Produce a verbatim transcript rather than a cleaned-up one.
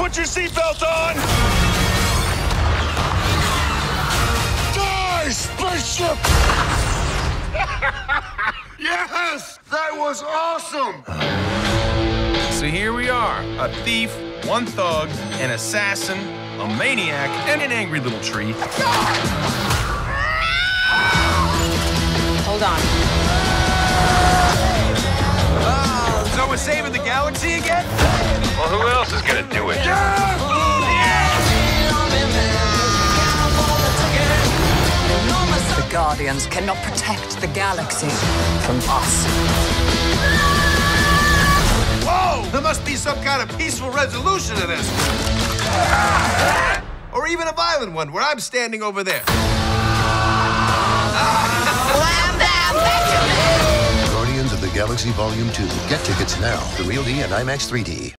Put your seatbelt on! Die, spaceship! Yes! That was awesome! So here we are, a thief, one thug, an assassin, a maniac, and an angry little tree. Hold on. Oh, so we're saving the galaxy again? Well, who else is gonna do it? The Guardians cannot protect the galaxy from us. Whoa! There must be some kind of peaceful resolution to this. Or even a violent one, where I'm standing over there. Wham, bam, Benjamin! Guardians of the Galaxy Volume two. Get tickets now. The Real D and IMAX three D.